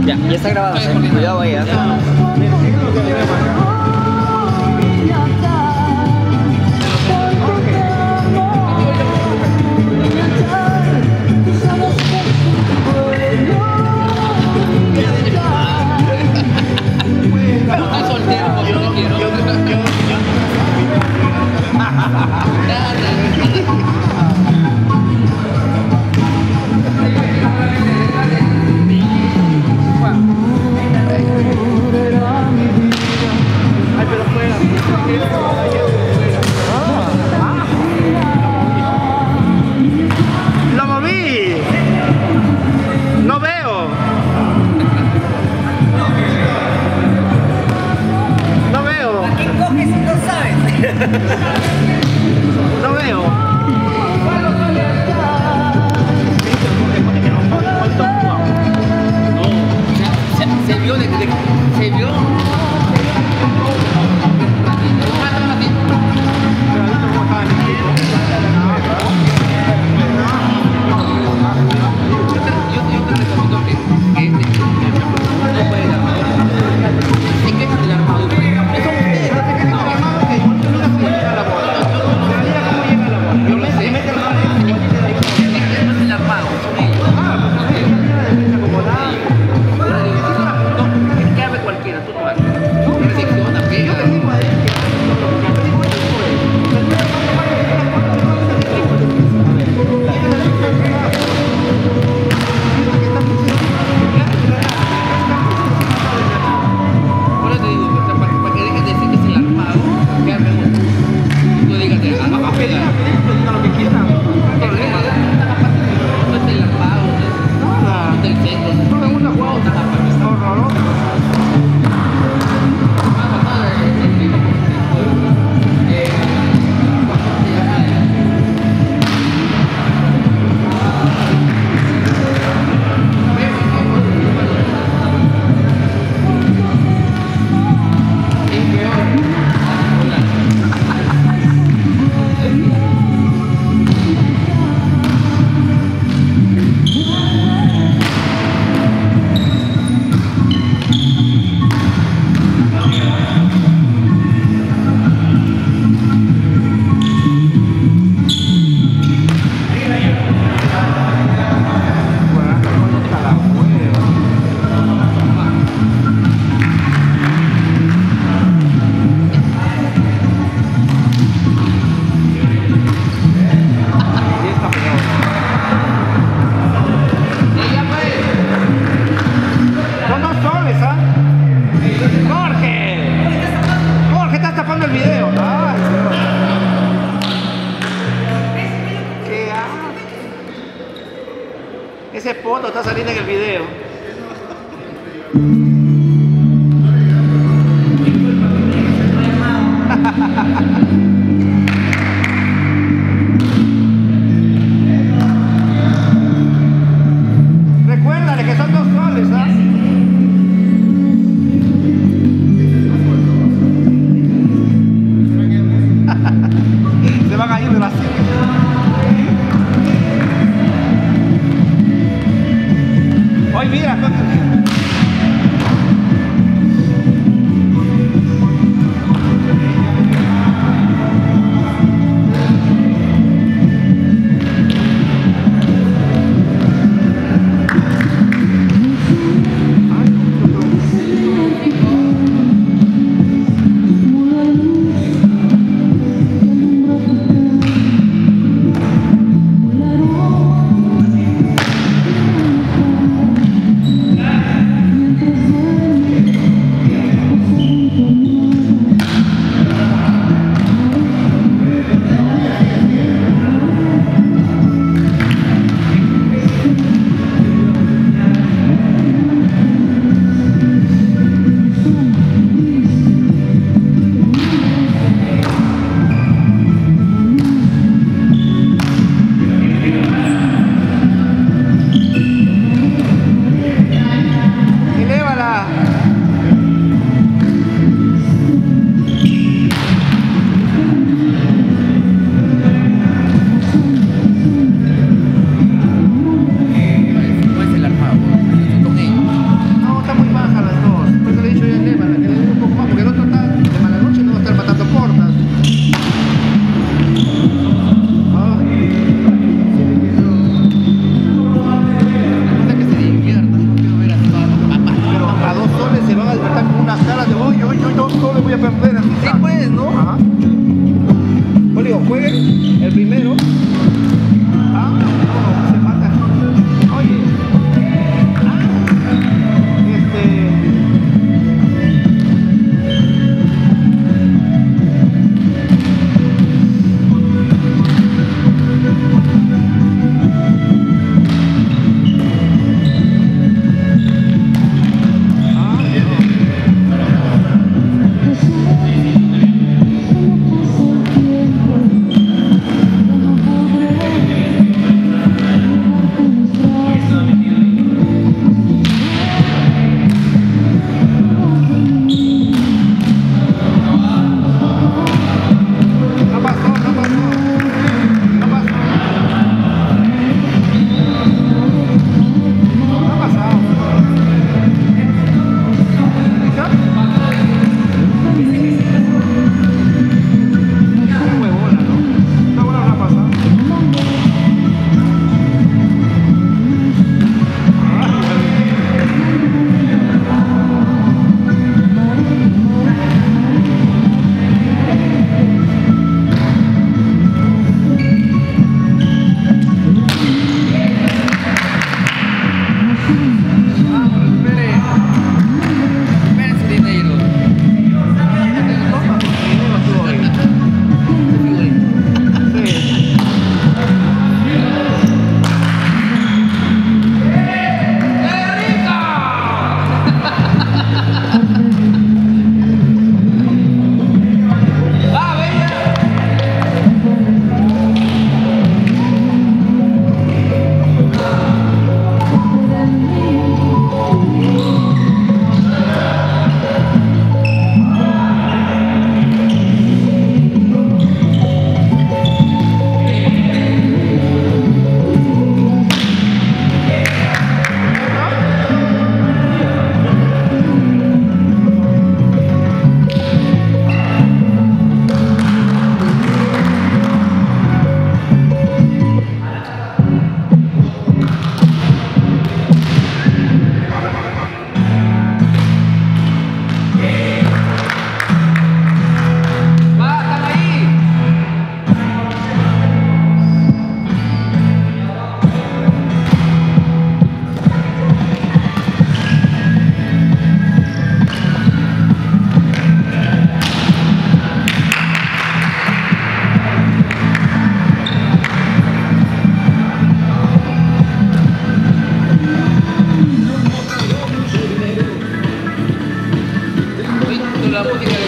Ya está grabado, cuidado ahí, ¿eh? Estoy soltero porque no quiero. Ay, pero fuera. ¡Lo moví! ¡No veo! ¡No veo! ¿A quién coges si no sabes? ¡No veo! Se vio se vio. Yo te recomiendo que no puede dar más. Se quejan del armado. Eso ustedes. Yo lo sé. No es el armado, son ellos. No, que haga cualquiera, tú no hagas. Reflexiona, pega. Ahora te digo, o sea, para que dejes de decir que es el armado, que haga tú digas, a pegar. Lo que quieran. No es el armado, no es del centro. Todo el mundo ha jugado. Horroroso. Son 2 soles, ¿ah? ¡Jorge! ¡Jorge, estás tapando el video! ¡Ay, Dios! ¡Qué asco! Ese poto está saliendo en el video. Recuérdale que son 2 soles, ¿ah? Se van a ir de la cine. Hoy mira, la música